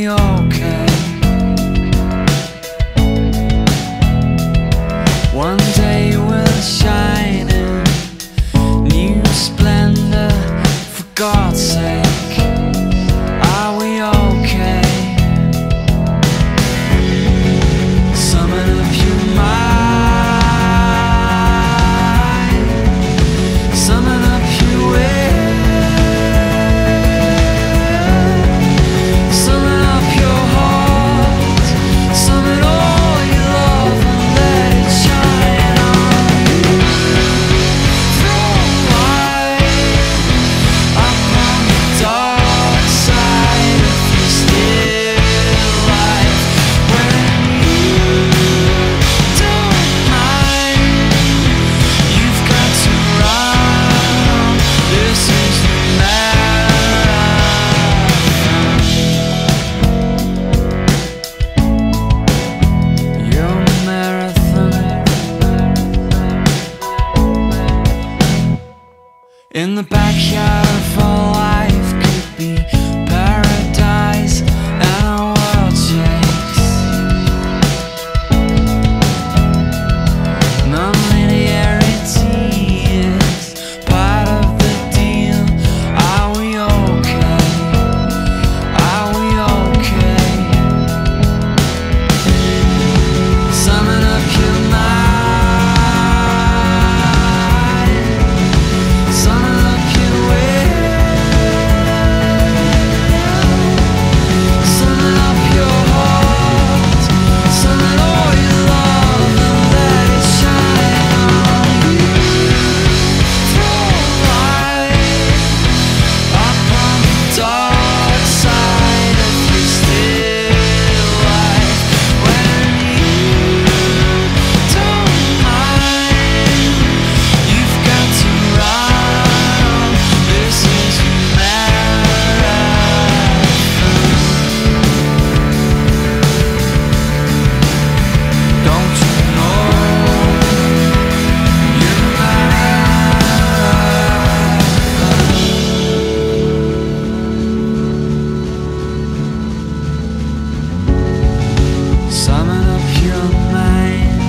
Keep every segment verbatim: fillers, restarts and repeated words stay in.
we okay? One day we'll shine in new splendor, for God's sake. Are we okay? Summon up your mind, summon up your will, summon up your heart, summon all your love and let it shine on you. Throw light upon the dark side of your still life. When you don't mind, you've got to run. This is the marathon. Your marathon. In the backyard of our life could be paradise, and our world shakes. Non-linearity is part of the deal. Are we okay? Are we okay? Summon up your mind, summon up your will, summon up your heart, summon all your love and let it shine on you. Throw light upon the dark side of your still life. When you don't mind, you've got to run. This is your marathon. Don't you know your marathon? Summon up your mind,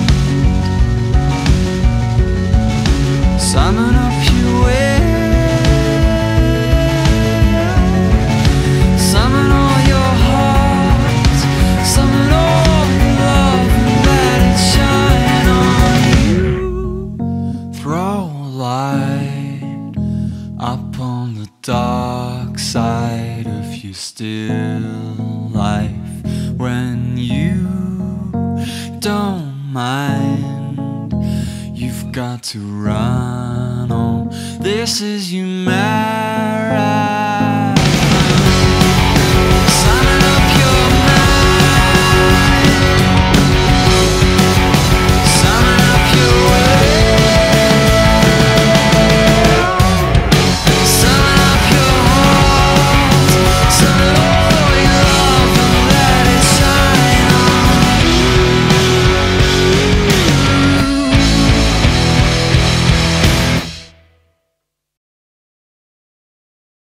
summon up your will, summon all your heart, summon all your love and let it shine on you. Throw light upon the dark side of your still life. When you don't mind, you've got to run on. This is your man.